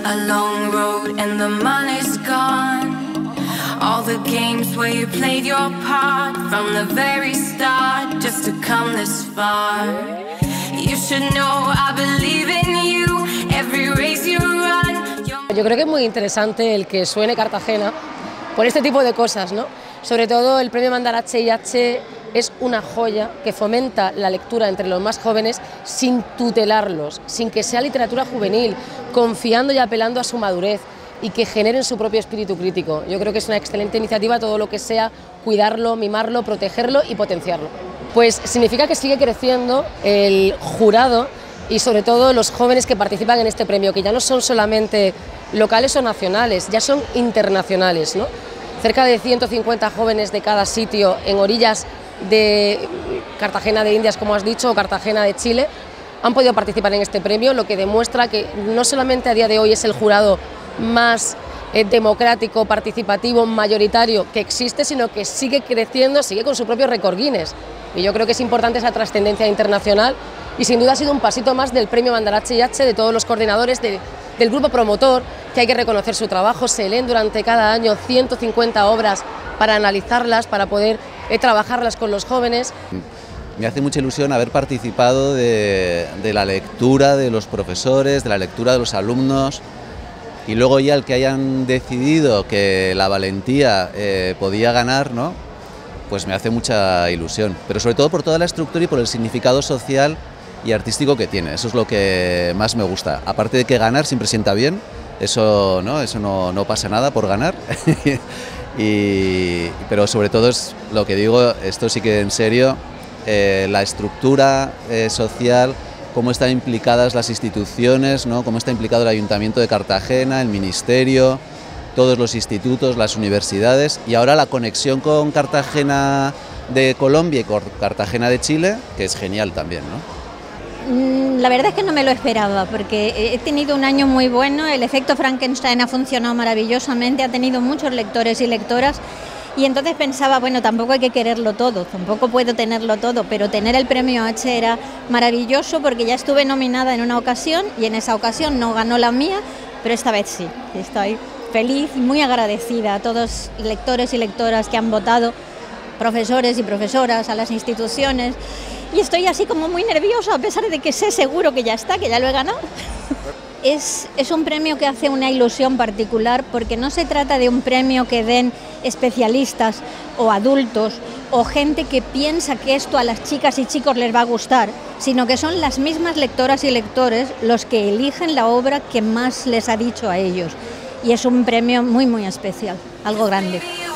a long road and the money's gone. All the games where you played your part from the very start just to come this far. You should know I believe in you, every race you run. Yo creo que es muy interesante el que suene Cartagena por este tipo de cosas, ¿no? Sobre todo el premio Mandarache IH es una joya que fomenta la lectura entre los más jóvenes sin tutelarlos, sin que sea literatura juvenil, confiando y apelando a su madurez y que generen su propio espíritu crítico. Yo creo que es una excelente iniciativa todo lo que sea cuidarlo, mimarlo, protegerlo y potenciarlo. Pues significa que sigue creciendo el jurado y sobre todo los jóvenes que participan en este premio, que ya no son solamente locales o nacionales, ya son internacionales, ¿no? Cerca de 150 jóvenes de cada sitio en orillas de Cartagena de Indias, como has dicho, o Cartagena de Chile, han podido participar en este premio, lo que demuestra que no solamente a día de hoy es el jurado más democrático, participativo, mayoritario que existe, sino que sigue creciendo, sigue con su propio récord Guinness. Y yo creo que es importante esa trascendencia internacional y sin duda ha sido un pasito más del premio Mandarache IH, de todos los coordinadores, del grupo promotor, que hay que reconocer su trabajo. Se leen durante cada año 150 obras para analizarlas, para poder trabajarlas con los jóvenes. Me hace mucha ilusión haber participado de la lectura de los profesores, de la lectura de los alumnos, y luego ya el que hayan decidido que la valentía podía ganar, ¿no? Pues me hace mucha ilusión, pero sobre todo por toda la estructura y por el significado social y artístico que tiene. Eso es lo que más me gusta. Aparte de que ganar siempre sienta bien, eso no pasa nada por ganar. Pero sobre todo es lo que digo, esto sí que en serio, la estructura social, cómo están implicadas las instituciones, ¿no? Cómo está implicado el Ayuntamiento de Cartagena, el Ministerio, todos los institutos, las universidades, y ahora la conexión con Cartagena de Colombia y con Cartagena de Chile, que es genial también, ¿no? La verdad es que no me lo esperaba, porque he tenido un año muy bueno, el efecto Frankenstein ha funcionado maravillosamente, ha tenido muchos lectores y lectoras, y entonces pensaba, bueno, tampoco hay que quererlo todo, tampoco puedo tenerlo todo, pero tener el premio H era maravilloso porque ya estuve nominada en una ocasión y en esa ocasión no ganó la mía, pero esta vez sí, estoy feliz y muy agradecida a todos los lectores y lectoras que han votado, profesores y profesoras, a las instituciones, y estoy así como muy nerviosa a pesar de que sé seguro que ya está, que ya lo he ganado. Es un premio que hace una ilusión particular porque no se trata de un premio que den especialistas o adultos o gente que piensa que esto a las chicas y chicos les va a gustar, sino que son las mismas lectoras y lectores los que eligen la obra que más les ha dicho a ellos. Y es un premio muy, muy especial, algo grande.